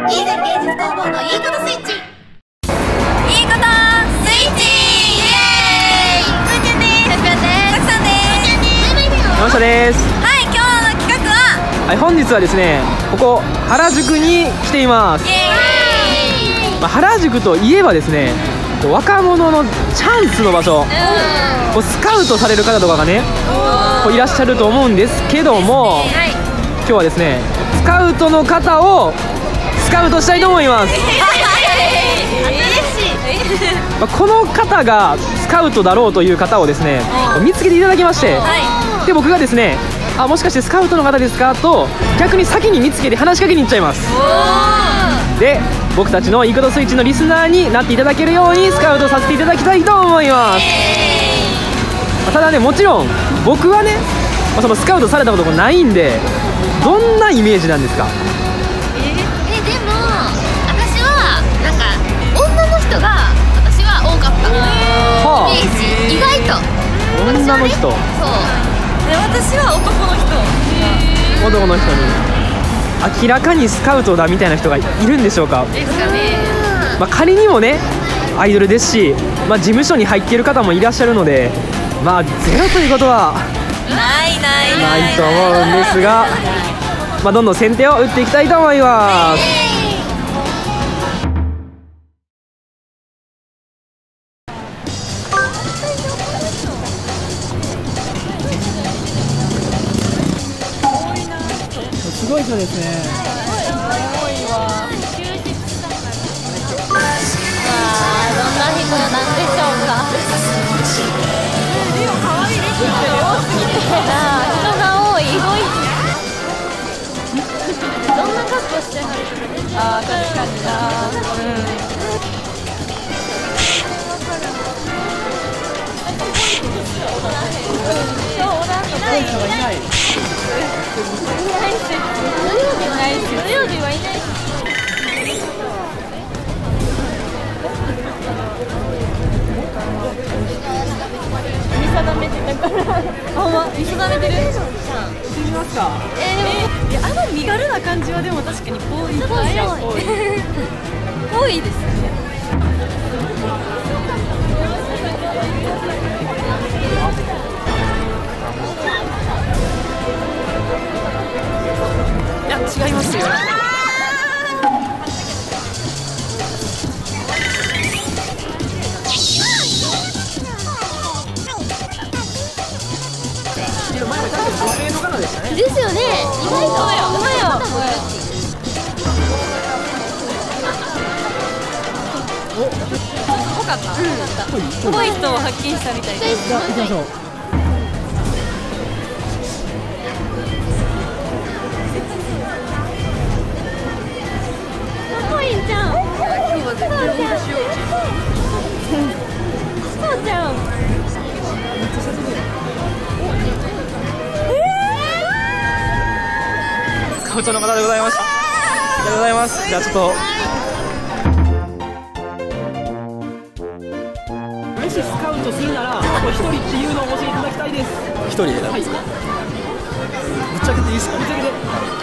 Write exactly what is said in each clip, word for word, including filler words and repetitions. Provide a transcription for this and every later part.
いいね芸術工房のいいことスイッチ。いいことスイッチ。イエーイ。ふーちゃんです。よしぴょんです。たくさんです。 山下です。 はい、今日の企画は、 はい、本日はですね、ここ原宿に来ています。 イエーイ。 まあ、原宿といえばですね、こう若者のチャンスの場所、こうスカウトされる方とかがね、こういらっしゃると思うんですけども、 はい、 今日はですね、スカウトの方をスカウトしたいと思います。まあ、この方がスカウトだろうという方をですね、見つけていただきまして、で僕がですね、あ、もしかしてスカウトの方ですかと逆に先に見つけて話しかけに行っちゃいます。で僕たちのいいことスイッチのリスナーになっていただけるようにスカウトさせていただきたいと思います。まあ、ただね、もちろん僕はね、まあ、そのスカウトされたことがないんで、どんなイメージなんですか？ えでも私はなんか女の人が私は多かったイメージ。意外と女の人、 そうで、私は男の人男の人に明らかにスカウトだみたいな人がいるんでしょうか？ ですかね。 まあ、仮にもねアイドルですし、まあ、事務所に入っている方もいらっしゃるので、まあゼロということはないないないと思うんですが、まあ、どんどん先手を打っていきたいと思います。すごい人ですね。 どんな人なんでしょうか。人が多い。どんな格好してはる？あー、確かにな。 いない。 土曜日はいないし。見定めてたから。あんま見定めてる。 見ますか？ えー、でもあの身軽な感じはでも確かにぽい。ぽい。ぽいですね。 いや、違いますよ。 ですよね。意外とうまよ。ぽかった。ぽい人を発見したみたいです。 じゃあ行きましょう。 ぽいんちゃん。今日は絶対リードしよう。そうちゃん。 スカウトの方でございました。ありがとうございます。じゃあちょっともしスカウトするなら一人っていうのを教えていただきたいです。一人でなんですか？ぶっちゃけていいですか？ぶっちゃけて。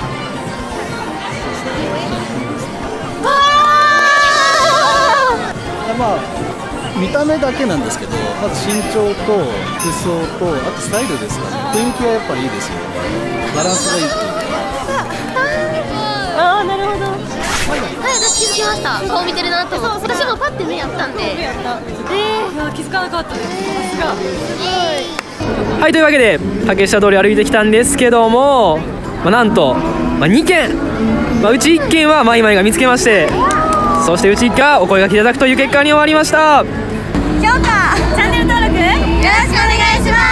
まあ見た目だけなんですけど、まず身長と服装とあとスタイルですかね。雰囲気はやっぱりいいですよね。バランスがいいっていうか。 ああ、なるほど。はい、私気づきました。顔見てるなって思って。私もパッて目やったんで。えー、気づかなかったです。さすが。 はい、というわけで竹下通り歩いてきたんですけども、まあ、なんと、まあ、にけん、まあ、うちいっけんはマイマイが見つけまして、そしてうちいっけんはお声がけいただくという結果に終わりました。 評価、チャンネル登録よろしくお願いします。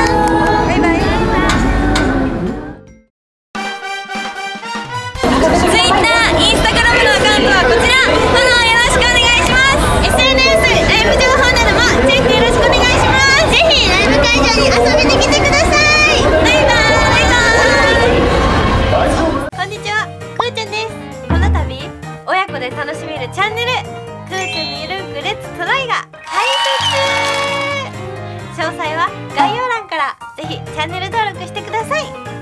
バイバイ。Twitter、インスタグラムのアカウントはこちら。フォローよろしくお願いします。エスエヌエス、ライブ情報などもチェックよろしくお願いします。ぜひライブ会場に遊びに来てください。バイバイ。こんにちは、くーちゃんです。この度親子で楽しめるチャンネル「くーちゃんのゆるくレッツトライ」が開設。詳細は概要欄からぜひチャンネル登録してください。